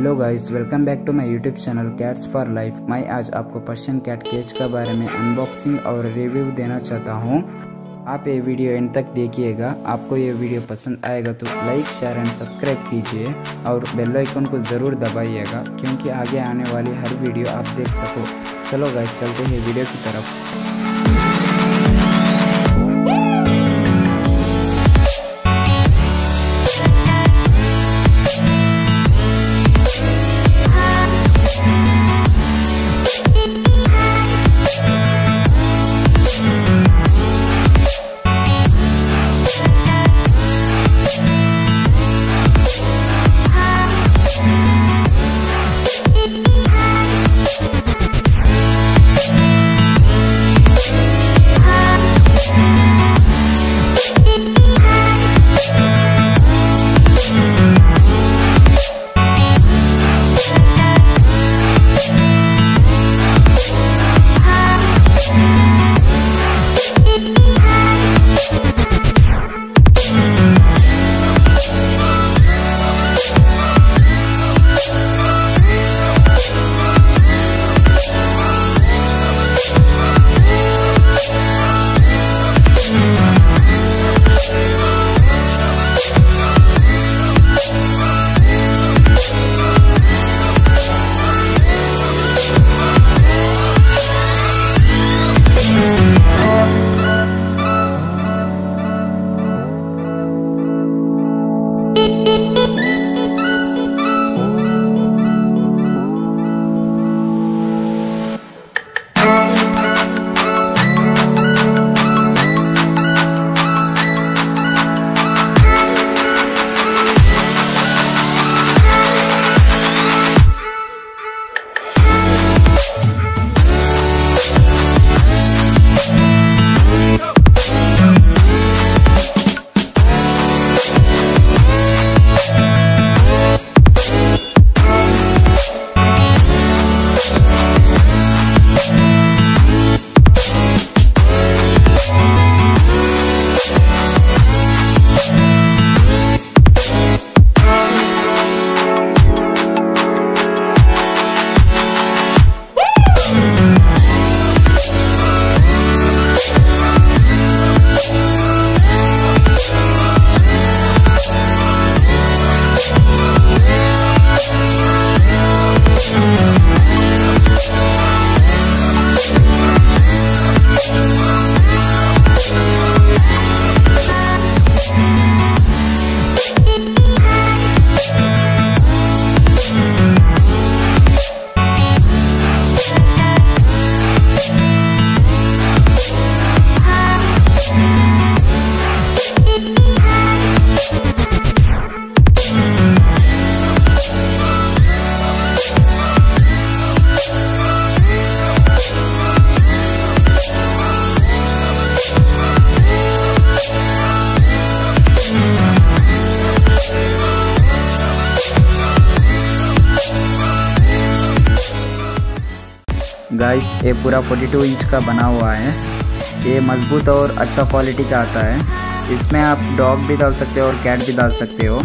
Hello guys, welcome back to my YouTube channel cats for life. मैं आज आपको Persian cat cage के बारे में अनबॉक्सिंग और रिव्यू देना चाहता हूं। आप ये वीडियो एंड तक देखिएगा। आपको ये वीडियो पसंद आएगा तो लाइक, शेयर एंड सब्सक्राइब कीजिए और बेल आइकन को ज़रूर दबाइएगा, क्योंकि आगे आने वाली हर वीडियो आप देख सको। चलो गाइस, चलते हैं वीडियो की तरफ। गाइस, ये पूरा 42 इंच का बना हुआ है। ये मजबूत और अच्छा क्वालिटी का आता है। इसमें आप डॉग भी डाल सकते हो और कैट भी डाल सकते हो।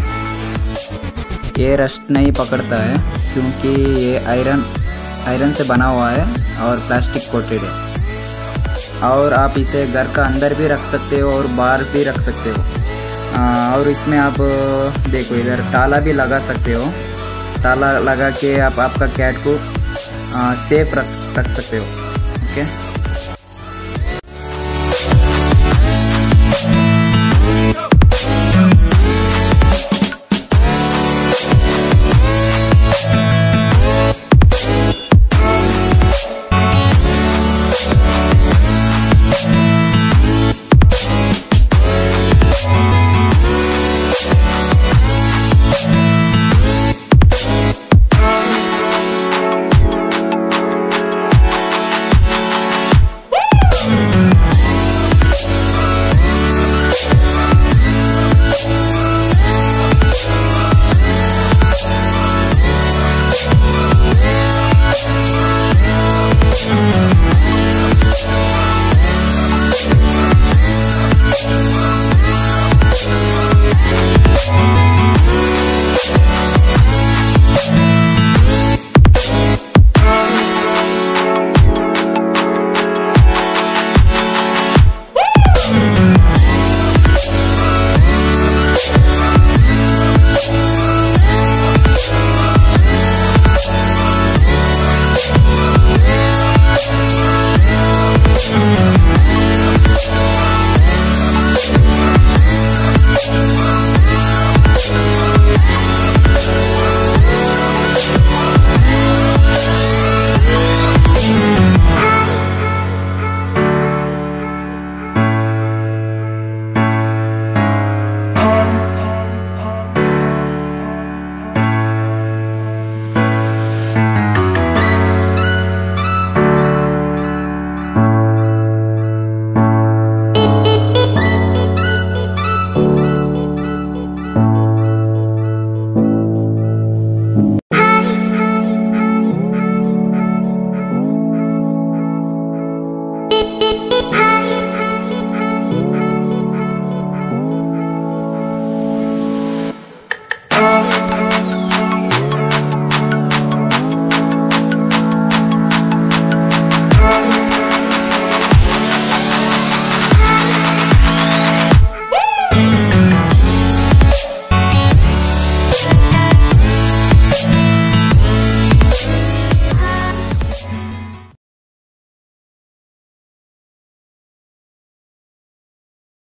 ये रस्ट नहीं पकड़ता है, क्योंकि ये आयरन से बना हुआ है और प्लास्टिक कोटेड है। और आप इसे घर का अंदर भी रख सकते हो और बाहर भी रख सकते हो। और इसमें आप देखो, इधर ताला भी लगा सकते हो। ताला लगा के आप आपका कैट को सेफ रख सकते हो। ओके।